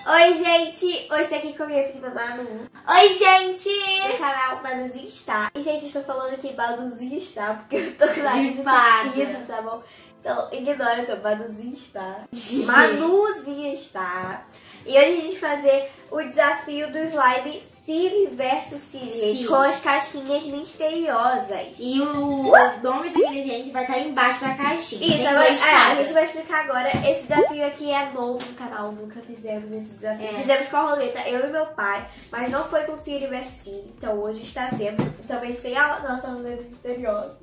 Oi, gente! Hoje tá aqui com a minha prima Manu. Oi, gente! No canal Manuzinha está. E, gente, eu estou falando aqui Manuzinha está, porque eu tô com nariz Gripado, entupido, tá bom? Então, ignora, então, Manuzinha está. Manuzinha está. E hoje a gente vai fazer o desafio do slime Siri versus Siri, gente, com as caixinhas misteriosas. E o nome do ingrediente vai estar embaixo da caixinha. Isso, agora, a gente vai explicar agora. Esse desafio aqui é novo no canal, nunca fizemos esse desafio. Fizemos com a roleta, eu e meu pai, mas não foi com Siri versus Siri. Então hoje está sendo, também sem a nossa roleta misteriosa.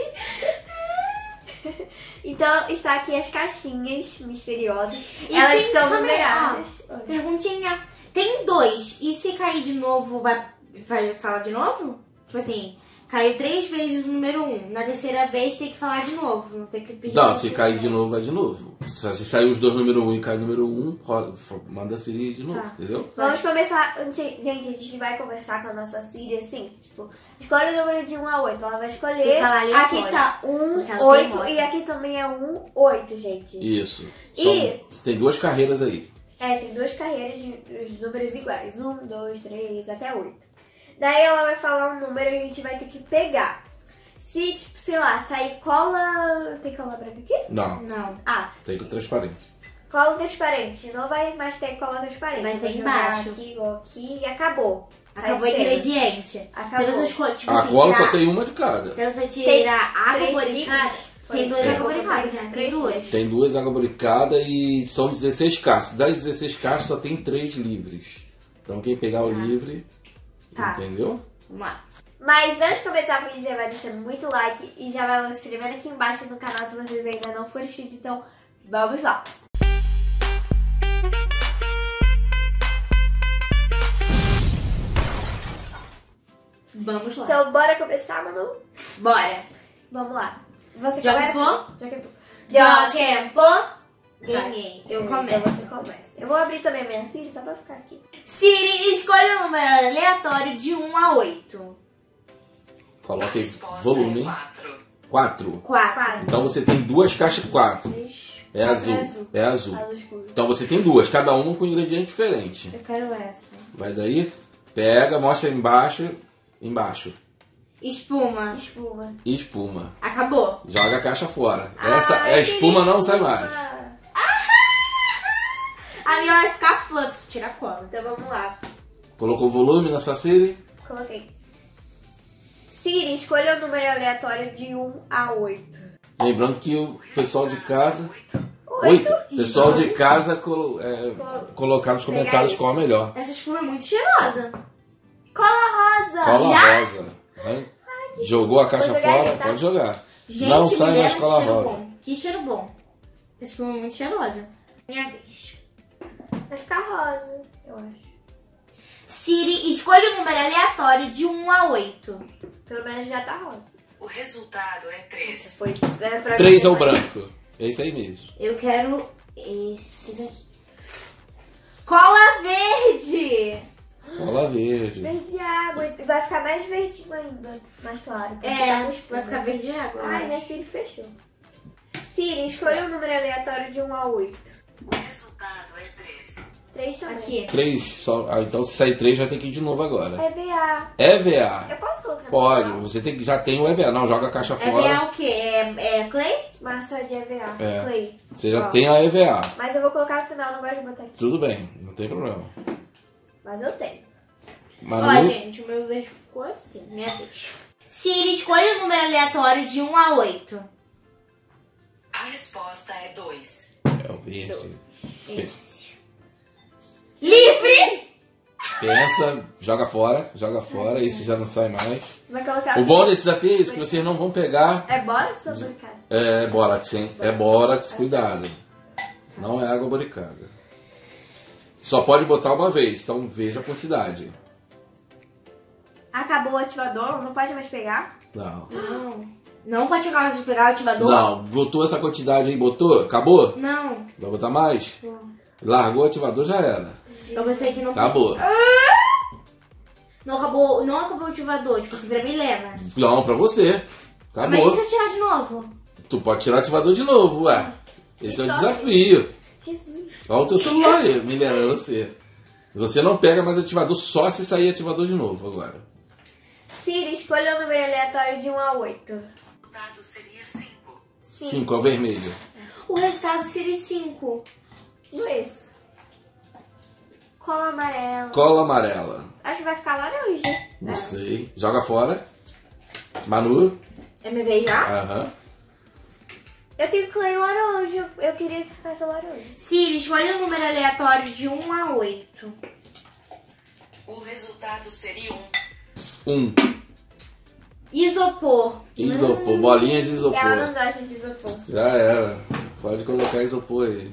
Então está aqui as caixinhas misteriosas. E elas tem estão também, numeradas. Perguntinha. Tem 2. E se cair de novo, vai falar de novo? Tipo assim, caiu 3 vezes o número 1. Na terceira vez tem que falar de novo. Não tem que pedir. Não, se cair de novo, vai de novo. Se sair os dois número 1 e cair o número 1, manda a Siri de novo, entendeu? Vamos começar. Gente, a gente vai conversar com a nossa Siri assim, tipo, escolhe o número de 1 a 8. Ela vai escolher. Aqui tá 1, 8 e aqui também é 1, 8, gente. Isso. E tem 2 carreiras aí. tem 2 carreiras de os números iguais. 1, 2, 3, até 8. Daí ela vai falar um número e a gente vai ter que pegar. Se, tipo, sei lá, sair cola... Tem cola branca aqui? Não. Ah, Tem com transparente. cola transparente. Não vai mais ter cola transparente. Vai ter Vou jogar embaixo. aqui, igual aqui e acabou. Acabou o ingrediente. Acabou. Se você escolhe, tipo A assim, cola tirar, só tem uma de cada. se você tirar água 3 boricada, líquidos. tem 2 água boricadas, né? Tem 2. Tem 2 água boricada e são 16 caixas. Das 16 caixas só tem 3 livres. Então quem pegar o livre, entendeu? Vamos lá. Mas antes de começar o vídeo, já vai deixando muito like e já vai se inscrevendo aqui embaixo no canal se vocês ainda não forem inscritos. Então, vamos lá! Vamos lá. Então, bora começar, Manu? Bora. Vamos lá. Você Joga começa? Já tempo. Ganhei. Eu começo. Então você começa. Eu vou abrir também a minha Siri só pra ficar aqui. Siri, escolha um número aleatório de 1 a 8. Coloque volume. 4. 4. Então você tem 2 caixas 4. É azul. É azul. Azul escuro. Então você tem 2, cada uma com um ingrediente diferente. Eu quero essa. Vai daí, pega, mostra embaixo. Embaixo. Espuma. Espuma. E espuma. Acabou. Joga a caixa fora. Essa é espuma, não sai mais. A minha vai ficar fluff, tira a cola. Então vamos lá. Colocou o volume na sua Siri? Coloquei. Siri, escolha um número aleatório de 1 a 8. Lembrando que o pessoal de casa... 8? Pessoal de casa colocar nos comentários qual é a melhor. Essa espuma é muito cheirosa. Cola rosa! Cola rosa. Vai. Jogou a caixa Vou jogar fora? aí, tá? Pode jogar. Gente, Não sai me mais deram cola cheiro rosa. bom. Que cheiro bom. Essa espuma é muito cheirosa. Minha vez. Vai ficar rosa, eu acho. Siri, escolha um número aleatório de 1 a 8. Pelo menos já tá rosa. O resultado é 3. Foi. 3 é o branco. É isso aí mesmo. Eu quero esse daqui. Cola verde! Cola verde. Verde água. Vai ficar mais verdinho ainda. Mais claro. Vai ficar verde água. Ai, minha Siri fechou. Siri, escolha um número aleatório de 1 a 8. O resultado é 3. 3 também. Aqui. 3 só. Então se sair 3 vai ter que ir de novo agora. EVA. EVA. Eu posso colocar? Pode. Você já tem o EVA. Não, joga a caixa fora. É o quê? É clay? Massa de EVA. É. Clay. Você já tem a EVA. Mas eu vou colocar no final, não gosto de botar aqui. Tudo bem. Não tem problema. Mas eu tenho. Ó, gente, o meu vez ficou assim. Minha vez. Siri, escolha um número aleatório de 1 a 8. A resposta é 2. É o verde. Livre! Pensa, joga fora. Esse já não sai mais. Vai colocar. O bom desse desafio é isso, que vocês não vão pegar. É bórax ou boricada? É bórax, hein? É bórax, cuidado. Não é água boricada. Só pode botar uma vez, então veja a quantidade. Acabou o ativador, não pode mais pegar? Não. Não pode jogar de pegar o ativador? Não, botou essa quantidade aí, botou? Acabou? Não. Vai botar mais? Largou o ativador, já era. Eu pensei que não... Acabou. Não acabou o ativador, tipo assim, pra mim lembra. Não, pra você. Mas e Acabou. se eu tirar de novo? Tu pode tirar o ativador de novo, ué. Esse é o desafio. Jesus. Olha o teu celular aí, Milena, você. Você não pega mais ativador só se sair ativador de novo agora. Siri, escolha o número aleatório de 1 a 8. O resultado seria 5. 5 é o vermelho. O resultado seria 5. 2. Cola amarela. Cola amarela. Acho que vai ficar laranja. Não sei. Joga fora. Manu. É minha vez já? Aham. Eu tenho que ler laranja. Eu queria que ficasse laranja. Siri, escolha um número aleatório de 1 a 8. O resultado seria 1. Isopor. Isopor. Bolinhas de isopor. Ela não gosta de isopor. Já era. Pode colocar isopor aí.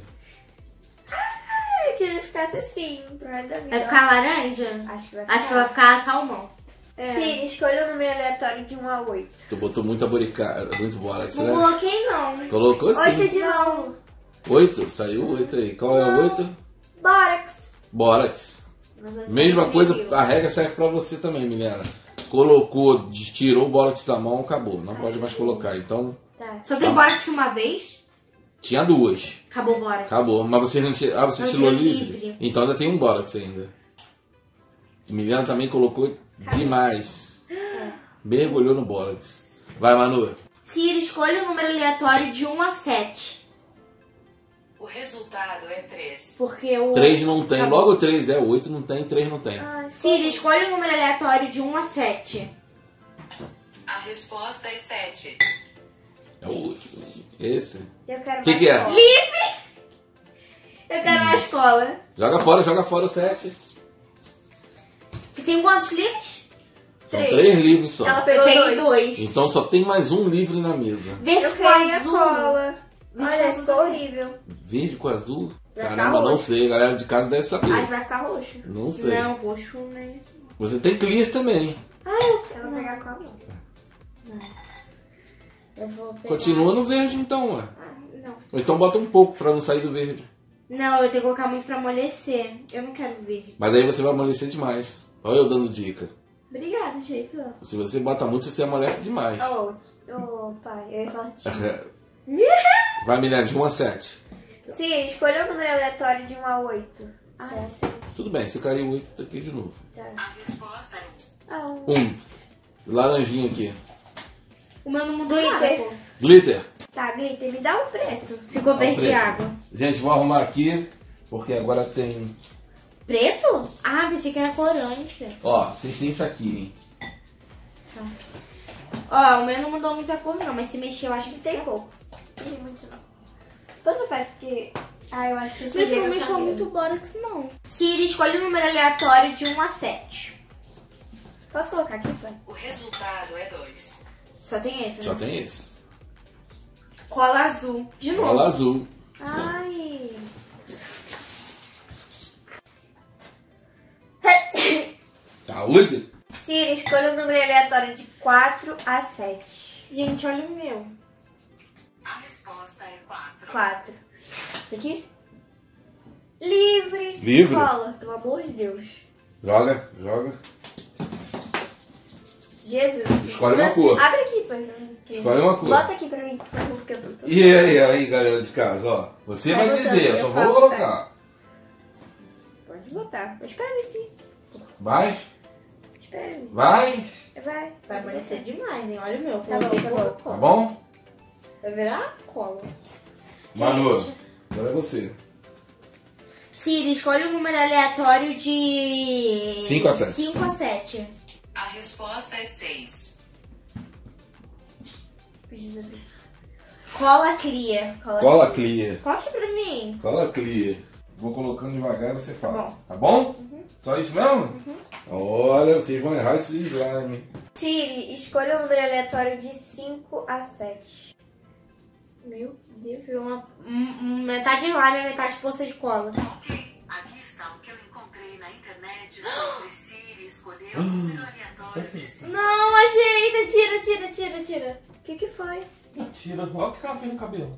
Eu queria que ficasse assim, pro resto da vida. Vai ficar laranja? Acho que vai ficar. Acho que vai ficar salmão. Siri, escolha o número aleatório de 1 a 8. Tu botou muito aboricada, muito bórax, Não né? coloquei, não. Colocou sim. 8 de novo. 8? Saiu 8 aí. Qual é o 8? Bórax. Bórax. Mesma coisa, a regra serve pra você também, Milena. Colocou, tirou o bórax da mão, acabou. Não pode mais colocar. Então, Tá. Só tem bórax uma vez? tinha 2. Acabou o bórax. Acabou. Mas você não tirou. Ah, você Não tirou tirei livre? livre. Então ainda tem um bórax ainda. Milena também colocou demais. Mergulhou no bórax. Vai, Manu. Siri, escolha um número aleatório de 1 a 7. o resultado é 3. Porque o... 3 não tem. Acabou. Logo 3 é 8 não tem, 3 não tem. Siri, escolha um número aleatório de 1 a 7. A resposta é 7. É o último. Esse. Eu quero Que mais que é? cola. Eu quero uma escola. Joga fora o 7. Você tem quantos livros? São 3. 3 livros só. Ela Eu pegou peguei 2. 2. Então só tem mais um livro na mesa. Verde Eu com queria azul. cola. Verde Olha, com ficou azul. horrível. Verde com azul? Vai ficar Caramba, não roxo. sei. A galera de casa deve Acho que saber. vai ficar roxo. Não sei. Não, roxo, né? Você tem clear também. Eu vou pegar cola. Eu vou pegar... Continua no verde então, ué. Ah, não. Ou então bota um pouco pra não sair do verde. Não, eu tenho que colocar muito pra amolecer. Eu não quero verde. Mas aí você vai amolecer demais. Olha eu dando dica. Obrigada, jeito. Se você bota muito, você amolece demais. Ô, pai, eu ia falar de ti. Vai, Milena, de 1 a 7. Sim, escolha o número aleatório de 1 a 8. Tudo bem, você caiu 8 tá aqui de novo. A resposta é 1. Laranjinha aqui. O meu não mudou nada, Glitter. pô. Glitter. Tá, glitter, me dá um preto. Ficou verde preto. água. Gente, vou arrumar aqui, porque agora tem... Preto? Ah, pensei que era corante. Ó, vocês têm isso aqui, hein? Ó, o meu não mudou muita cor não, mas se mexer eu acho que Tem pouco. Não tem muito não. Passa perto, porque... Ah, eu acho que eu Mas cheguei não no mexeu cabelo. muito bórax não. Siri, escolhe um número aleatório de 1 a 7. Posso colocar aqui, pai? o resultado é 2. Só tem esse, né? Só tem esse. Cola azul. De novo. Bola azul. Ai... Saúde? Siri, escolha um número aleatório de 4 a 7. Gente, olha o meu. A resposta é 4. 4. Isso aqui? Livre. Livre? Cola, pelo amor de Deus. Joga. Jesus. Escolhe uma cor. Abre aqui, pai. Escolhe uma cor. Bota aqui pra mim, por favor, porque eu tô... E aí, galera de casa, ó. Você vai botando, dizer, eu só eu vou falo, colocar. Pode botar. Espera aí, sim. Vai? Espera aí. Vai? Vai. Vai amolecer demais, hein? Olha o meu. Tá bom, tá bom. Tá bom? Vai virar cola. Manu, Gente. agora é você. Siri, escolhe um número aleatório de... 5 a 7. 5 a 7. A resposta é 6. Precisa abrir. Cola cria. Cola clear. Coloque pra mim. Cola clear. Vou colocando devagar e você fala. Bom. Tá bom? Só isso mesmo? Olha, vocês vão errar esse slime. Siri, escolha um número aleatório de 5 a 7. Meu Deus, virou metade lábia, metade poça de cola. Ok, aqui está o que eu encontrei na internet sobre Siri escolher um número aleatório de 5. Não, ajeita. Tira. O que foi? Mentira, olha o que ela fez no cabelo.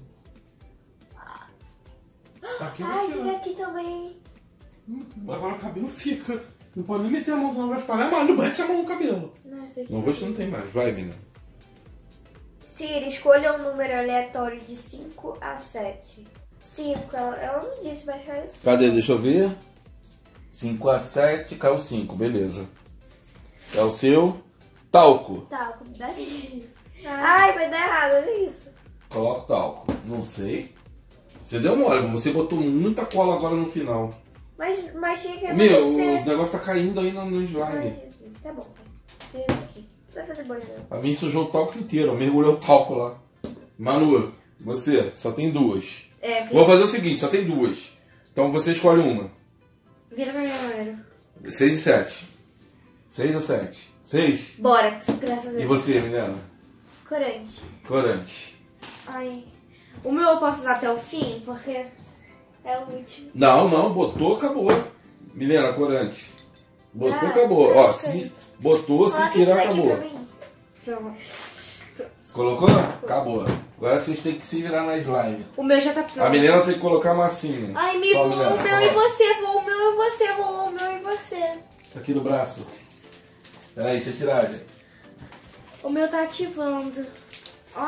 Aqui eu Ai, vou fica tirar. aqui também. Agora o cabelo fica. Não pode nem meter a mão, senão vai espalhar, mas não bate a mão no cabelo. Não, esse aqui Não, hoje não tem mais. Vai, menina. Siri, escolha um número aleatório de 5 a 7. 5. Ela não disse, mas caiu 5. Cadê? Deixa eu ver. 5 a 7, caiu 5, beleza. É o seu talco. Talco, dá aí. Ai, vai dar errado, olha isso. Coloca o talco. Não sei. Você deu mole, você botou muita cola agora no final. Mas tinha que Meu, acontecer. o negócio tá caindo aí no slime. Ai, Jesus, tá bom. Tira isso aqui. Vai fazer bolha não. A mim sujou o talco inteiro, mergulhou o talco lá. Manu, você, só tem 2. É, Vou fazer o seguinte, só tem 2. Então você escolhe uma. vira pra minha câmera. 6 e 7. 6 ou 7? 6? Bora, graças a E Deus. você, Milena? Corante. Corante. Ai. O meu eu posso usar até o fim, porque... É o último. Não, botou, acabou. Milena, corante. Botou, Ah, acabou. Ó, sei. se botou, se Coloca tirar, isso aí acabou. pra mim. Pronto. Colocou? Acabou. Agora vocês têm que se virar na slime. O meu já tá pronto. A Milena tem que colocar a massinha. Ai, me Ó, voa, Milena, o meu coloca. e você, voa o meu e você, voa o meu e você. Aqui no braço. Peraí, deixa eu tirar, gente. O meu tá ativando. Ó.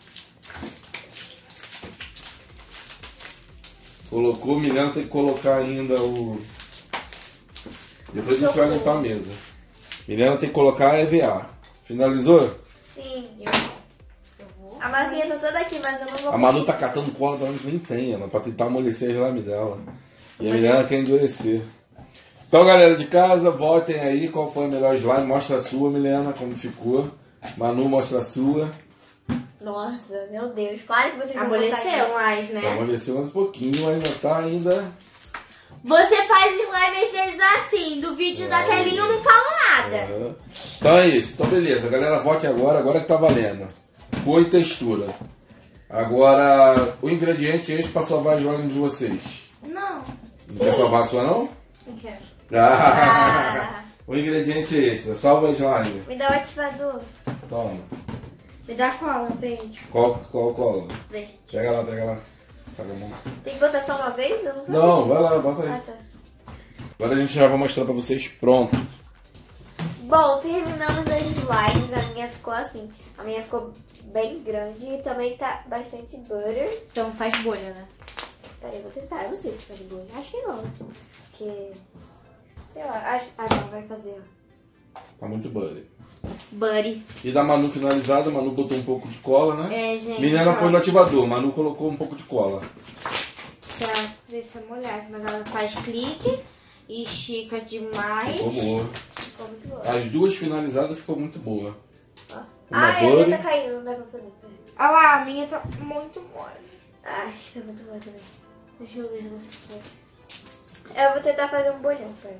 Colocou, Milena tem que colocar ainda o... Depois a gente vai limpar a mesa. Milena tem que colocar a EVA. Finalizou? Sim. Eu vou. A massinha tá toda aqui, mas eu não vou A Manu tá catando cola da onde nem tem, ela, pra tentar amolecer a slime dela. E a Milena quer endurecer. Então, galera de casa, votem aí qual foi a melhor slime. Mostra a sua, Milena, como ficou. Manu, mostra a sua. Nossa, meu Deus. Claro que vocês vão Amoleceu botar mais, né? Amoleceu mais um pouquinho, mas ainda tá ainda... Você faz slime às vezes assim. Do vídeo da telinha eu não falo nada. É. Então é isso. Então beleza, galera, vote agora que tá valendo. Cor e textura. Agora, o ingrediente é esse pra salvar as slimes de vocês. Não. Não quer salvar a sua, não? Não quero. Ah, o ingrediente extra. Salva a slime. Me dá o ativador. Toma. Me dá cola, verde. Qual cola? Verde. Pega lá. Pega a mão. Tem que botar só uma vez? Eu não sei. Não, vai lá, bota aí. Ah, tá. Agora a gente já vai mostrar pra vocês pronto. Bom, terminamos as slimes. A minha ficou assim. A minha ficou bem grande e também tá bastante butter. Então faz bolha, né? Peraí, vou tentar. Eu não sei se faz butter. Acho que não. Porque... Sei lá. Não, vai fazer. Tá muito buddy. Buddy. E da Manu finalizada, Manu botou um pouco de cola, né? É, gente. Milena ó, foi no ativador, Manu colocou um pouco de cola. Pra ver se amolhasse. Mas ela faz clique e estica demais. Ficou boa. Ficou muito boa. As duas finalizadas ficou muito boa. Ó. Uma Ai, a minha buddy. tá caindo. Não dá pra fazer. Peraí. Olha lá, a minha tá muito mole. Ai, tá muito boa também. Deixa eu ver se você pode. Eu vou tentar fazer um bolhão, peraí.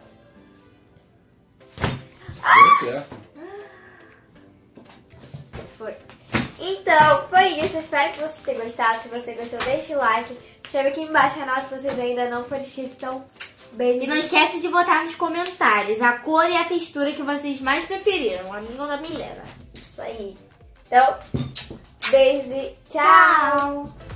Deu certo. Foi. Então, foi isso. Espero que vocês tenham gostado. Se você gostou, deixa o like. Se inscreve aqui embaixo no canal se vocês ainda não forem inscritos. Então, beijo. E não esquece de botar nos comentários a cor e a textura que vocês mais preferiram. A minha ou da Milena. Isso aí. Então, beijo e tchau. Tchau!